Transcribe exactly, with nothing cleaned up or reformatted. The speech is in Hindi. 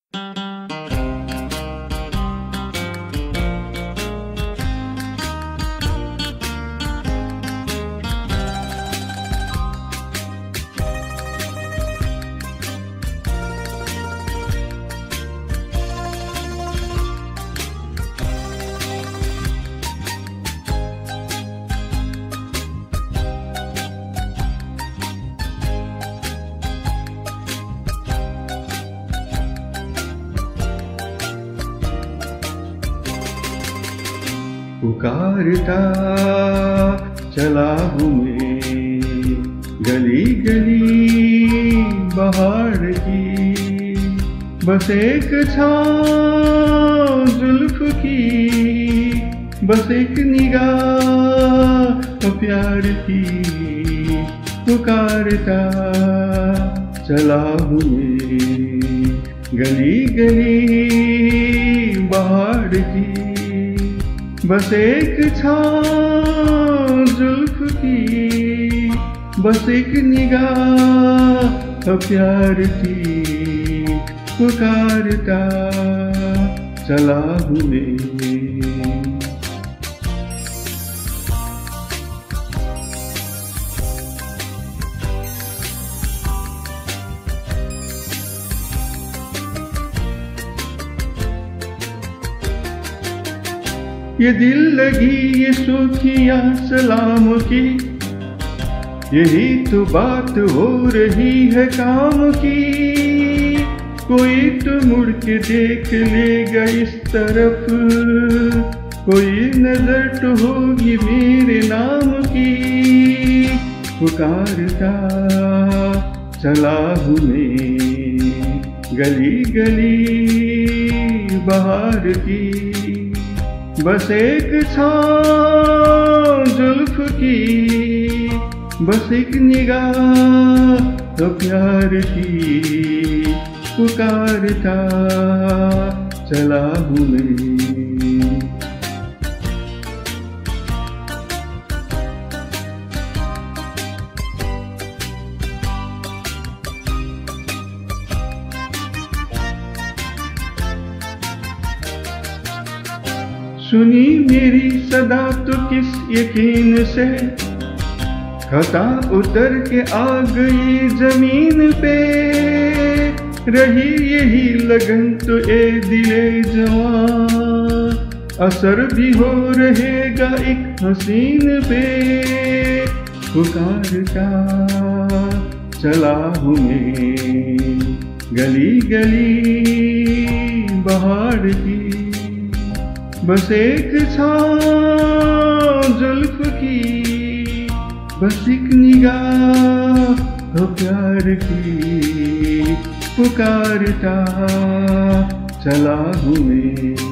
पुकारता चला हूँ मैं गली गली बहार की, बस एक छाँव जुल्फ की, बस एक निगाह प्यार की। पुकारता चला हूँ मैं गली गली बहार की, बस एक छाँव जुल्फ की, बस एक निगाह प्यार की। पुकारता चला हूँ मैं। ये दिल लगी ये सूखियाँ सलाम की, यही तो बात हो रही है काम की। कोई तो मुड़ के देख लेगा इस तरफ, कोई नजर तो होगी मेरे नाम की। पुकारता चला हूँ मैं गली गली बहार की, बस एक छाँव जुल्फ की, बस एक निगाह तो प्यार की। पुकारता चला हूँ मैं। सुनी मेरी सदा तो किस यकीन से, खता उतर के आ गई जमीन पे। रही यही लगन तो ए दिले जवां, असर भी हो रहेगा एक हसीन पे। पुकारता चला हूँ मैं गली गली बहार की, बस एक छाँव जुल्फ की, बस एक निगाह हो प्यार की। पुकारता चला हूँ मैं।